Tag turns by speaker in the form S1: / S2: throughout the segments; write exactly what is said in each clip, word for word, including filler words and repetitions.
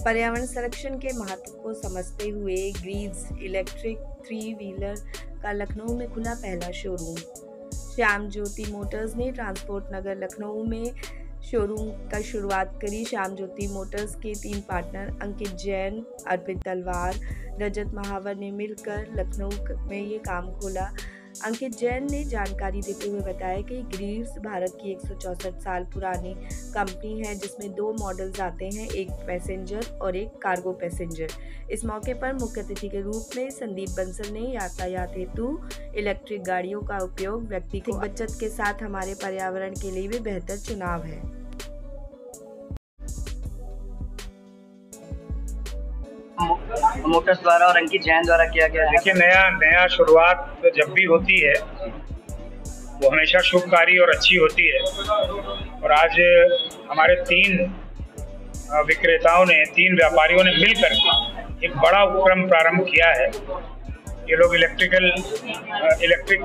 S1: पर्यावरण संरक्षण के महत्व को समझते हुए ग्रीव्स इलेक्ट्रिक थ्री व्हीलर का लखनऊ में खुला पहला शोरूम। श्याम ज्योति मोटर्स ने ट्रांसपोर्ट नगर लखनऊ में शोरूम का शुरुआत करी। श्याम ज्योति मोटर्स के तीन पार्टनर अंकित जैन, अर्पित तलवार, रजत महावर ने मिलकर लखनऊ में ये काम खोला। अंकित जैन ने जानकारी देते हुए बताया कि ग्रीव्स भारत की एक सौ चौसठ साल पुरानी कंपनी है, जिसमें दो मॉडल्स आते हैं, एक पैसेंजर और एक कार्गो पैसेंजर। इस मौके पर मुख्य अतिथि के रूप में संदीप बंसल ने यातायात हेतु इलेक्ट्रिक गाड़ियों का उपयोग व्यक्तिगत बचत के साथ हमारे पर्यावरण के लिए भी बेहतर चुनाव है।
S2: मोटर्स द्वारा और अंकित जैन द्वारा किया गया।
S3: देखिए, नया नया शुरुआत तो जब भी होती है वो हमेशा शुभकारी और अच्छी होती है। और आज हमारे तीन विक्रेताओं ने, तीन व्यापारियों ने मिलकर एक बड़ा उपक्रम प्रारंभ किया है। ये लोग इलेक्ट्रिकल इलेक्ट्रिक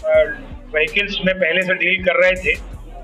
S3: व्हीकल्स में पहले से डील कर रहे थे।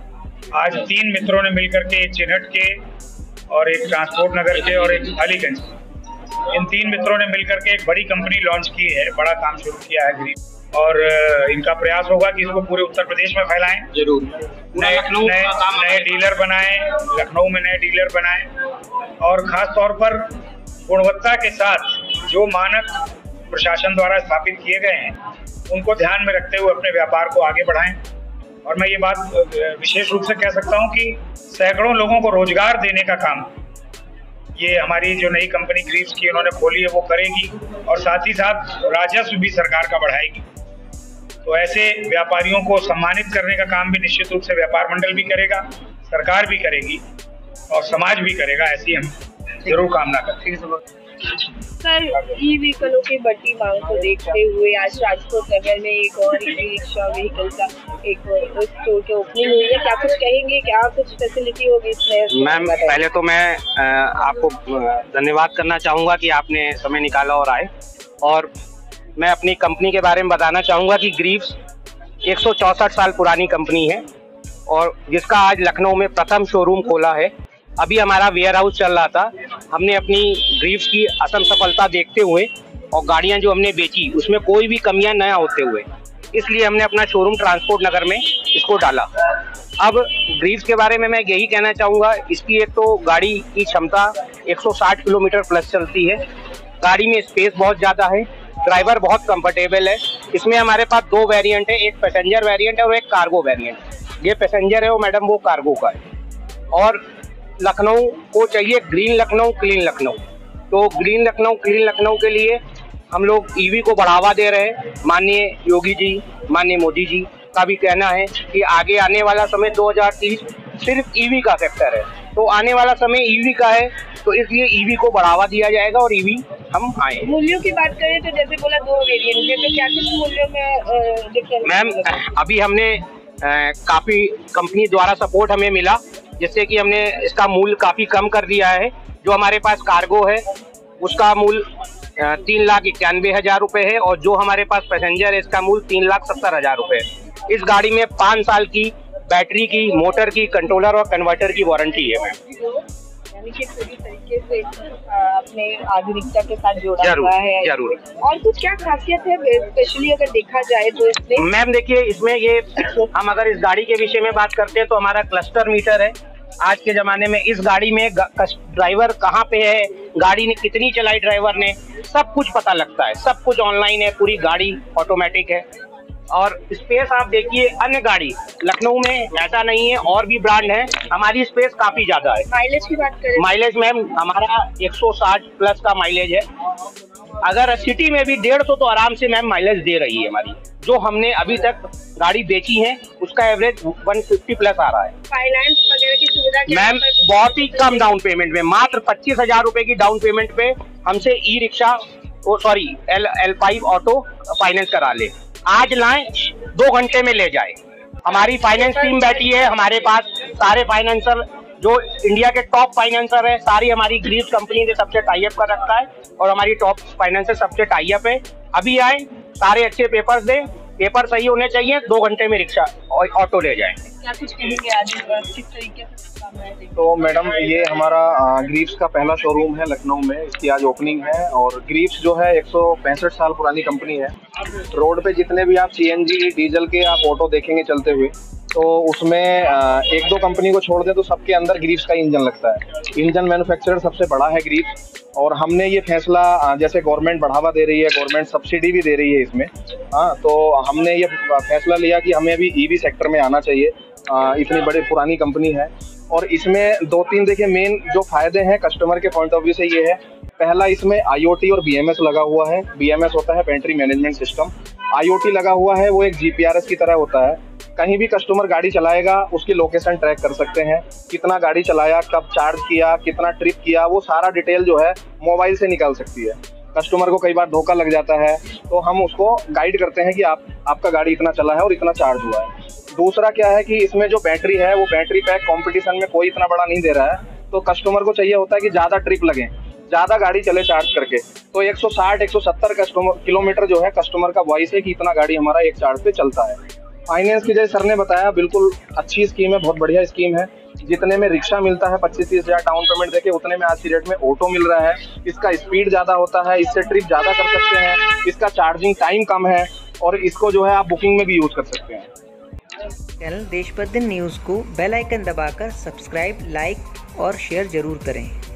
S3: आज तीन मित्रों ने मिलकर के, एक चिन्हट के और एक ट्रांसपोर्ट नगर के और एक अलीगंज, इन तीन मित्रों ने मिलकर के एक बड़ी कंपनी लॉन्च की है, बड़ा काम शुरू किया है ग्रीव। और इनका प्रयास होगा कि इसको पूरे उत्तर प्रदेश में फैलाएं, जरूर नए नए नए डीलर बनाएं, लखनऊ में नए डीलर बनाएं और खास तौर पर गुणवत्ता के साथ जो मानक प्रशासन द्वारा स्थापित किए गए हैं उनको ध्यान में रखते हुए अपने व्यापार को आगे बढ़ाएं। और मैं ये बात विशेष रूप से कह सकता हूँ कि सैकड़ों लोगों को रोजगार देने का काम ये हमारी जो नई कंपनी ग्रीव्स की उन्होंने खोली है वो करेगी, और साथ ही साथ राजस्व भी सरकार का बढ़ाएगी। तो ऐसे व्यापारियों को सम्मानित करने का काम भी निश्चित रूप से व्यापार मंडल भी करेगा, सरकार भी करेगी और समाज भी करेगा। ऐसी हम जरूर कामना करते हैं।
S4: सर, ई व्हीकलों की बढ़ती मांग को देखते हुए आज ट्रांसपोर्ट नगर में एक और ई रिक्शा व्हीकल का एक स्टोर के ओपनिंग हुई है। क्या कुछ कहेंगे, क्या कुछ फैसिलिटी होगी इसमें?
S5: मैम, पहले तो मैं आपको धन्यवाद करना चाहूँगा कि आपने समय निकाला और आए। और मैं अपनी कंपनी के बारे में बताना चाहूँगा कि ग्रीव्स एक सौ चौसठ साल पुरानी कंपनी है और जिसका आज लखनऊ में प्रथम शोरूम खोला है। अभी हमारा वेयर हाउस चल रहा था। हमने अपनी ग्रीव्स की असम सफलता देखते हुए और गाड़ियां जो हमने बेची उसमें कोई भी कमियां न होते हुए, इसलिए हमने अपना शोरूम ट्रांसपोर्ट नगर में इसको डाला। अब ग्रीव्स के बारे में मैं यही कहना चाहूँगा, इसकी एक तो गाड़ी की क्षमता एक सौ साठ किलोमीटर प्लस चलती है। गाड़ी में स्पेस बहुत ज़्यादा है, ड्राइवर बहुत कंफर्टेबल है। इसमें हमारे पास दो वेरिएंट है, एक पैसेंजर वेरिएंट है और एक कार्गो वेरिएंट। ये पैसेंजर है और मैडम वो कार्गो का है। और लखनऊ को चाहिए ग्रीन लखनऊ, क्लीन लखनऊ। तो ग्रीन लखनऊ, क्लीन लखनऊ के लिए हम लोग ईवी को बढ़ावा दे रहे हैं। माननीय योगी जी, माननीय मोदी जी का भी कहना है कि आगे आने वाला समय दो हज़ार तीस सिर्फ ईवी का सेक्टर है, तो आने वाला समय ईवी का है, तो इसलिए ईवी को बढ़ावा दिया जाएगा और ईवी हम आए।
S4: मूल्यों की बात करें तो जैसे बोला दो वेरिएंट है, तो क्या कुछ मूल्यों में डिफरेंस?
S5: मैम, अभी हमने काफ़ी कंपनी द्वारा सपोर्ट हमें मिला, जिससे कि हमने इसका मूल्य काफ़ी कम कर दिया है। जो हमारे पास कार्गो है उसका मूल्य तीन लाख इक्यानवे हज़ार रुपये है और जो हमारे पास पैसेंजर है इसका मूल्य तीन लाख सत्तर हज़ार रुपये है। इस गाड़ी में पाँच साल की बैटरी की, मोटर की, कंट्रोलर और कन्वर्टर की वारंटी है मैम।
S4: यानी कि पूरी तरीके से अपने आधुनिकता के साथ जोड़ा हुआ है।
S5: जरूर।
S4: और कुछ क्या खासियत है स्पेशली अगर देखा जाए तो इसमें?
S5: मैम देखिए, इसमें ये हम अगर इस गाड़ी के विषय में बात करते हैं तो हमारा क्लस्टर मीटर है। आज के ज़माने में इस गाड़ी में ड्राइवर कहाँ पे है, गाड़ी ने कितनी चलाई ड्राइवर ने, सब कुछ पता लगता है। सब कुछ ऑनलाइन है, पूरी गाड़ी ऑटोमेटिक है। और स्पेस आप देखिए, अन्य गाड़ी लखनऊ में ऐसा नहीं है, और भी ब्रांड है, हमारी स्पेस काफ़ी ज़्यादा है।
S4: माइलेज की बात करें? माइलेज
S5: मैम हमारा एक सौ साठ प्लस का माइलेज है। अगर सिटी में भी डेढ़ सौ तो आराम से मैम माइलेज दे रही है हमारी। जो हमने अभी तक गाड़ी बेची है उसका एवरेज एक सौ पचास प्लस आ रहा है।
S4: फाइनेंस वगैरह की सुविधा
S5: मैम बहुत ही कम डाउन पेमेंट में, मात्र पच्चीस हजार रुपए की डाउन पेमेंट पे हमसे E rickshaw sorry L L five auto finance करा ले। आज लाएं, दो घंटे में ले जाए। हमारी फाइनेंस टीम बैठी है, हमारे पास सारे फाइनेंसर जो इंडिया के टॉप फाइनेंसर है, सारी हमारी ग्रीव्स कंपनी ने सबसे टाई अप कर रखा है और हमारी टॉप फाइनेंसर सबसे टाई अप है। अभी आए, सारे अच्छे पेपर्स दें पेपर सही होने चाहिए, दो घंटे में रिक्शा और ऑटो ले जाए।
S4: क्या कुछ कहेंगे आज किस तरीके से काम है?
S6: तो मैडम ये हमारा ग्रीव्स का पहला शोरूम है लखनऊ में, इसकी आज ओपनिंग है। और ग्रीव्स जो है एक सौ पैंसठ साल पुरानी कंपनी है। रोड पे जितने भी आप सीएनजी डीजल के आप ऑटो देखेंगे चलते हुए, तो उसमें एक दो कंपनी को छोड़ दें तो सबके अंदर ग्रीव्स का इंजन लगता है। इंजन मैन्युफैक्चरर सबसे बड़ा है ग्रीव्स। और हमने ये फैसला, जैसे गवर्नमेंट बढ़ावा दे रही है, गवर्नमेंट सब्सिडी भी दे रही है इसमें, हाँ, तो हमने ये फैसला लिया कि हमें अभी ईवी सेक्टर में आना चाहिए। आ, इतनी बड़ी पुरानी कंपनी है और इसमें दो तीन देखिए मेन जो फायदे हैं कस्टमर के पॉइंट ऑफ व्यू से ये है। पहला, इसमें आईओटी और बीएमएस लगा हुआ है। बीएमएस होता है बैटरी मैनेजमेंट सिस्टम, आईओटी लगा हुआ है, वो एक जीपीआरएस की तरह होता है। कहीं भी कस्टमर गाड़ी चलाएगा उसकी लोकेशन ट्रैक कर सकते हैं, कितना गाड़ी चलाया, कब चार्ज किया, कितना ट्रिप किया, वो सारा डिटेल जो है मोबाइल से निकाल सकती है। कस्टमर को कई बार धोखा लग जाता है तो हम उसको गाइड करते हैं कि आप आपका गाड़ी इतना चला है और इतना चार्ज हुआ है। दूसरा क्या है कि इसमें जो बैटरी है वो बैटरी पैक कंपटीशन में कोई इतना बड़ा नहीं दे रहा है, तो कस्टमर को चाहिए होता है कि ज़्यादा ट्रिप लगे, ज़्यादा गाड़ी चले चार्ज करके, तो एक सौ साठ एक सौ सत्तर कस्टमर किलोमीटर जो है कस्टमर का वॉइस है कि इतना गाड़ी हमारा एक चार्ज पे चलता है। फाइनेंस की जैसे सर ने बताया, बिल्कुल अच्छी स्कीम है, बहुत बढ़िया स्कीम है। जितने में रिक्शा मिलता है पच्चीस तीस हजार डाउन पेमेंट देके, उतने में आज की डेट में ऑटो मिल रहा है। इसका स्पीड ज़्यादा होता है, इससे ट्रिप ज़्यादा कर सकते हैं, इसका चार्जिंग टाइम कम है और इसको जो है आप बुकिंग में भी यूज़ कर सकते हैं।
S7: चैनल देश प्रतिदिन न्यूज़ को बेल आइकन दबाकर सब्सक्राइब, लाइक और शेयर जरूर करें।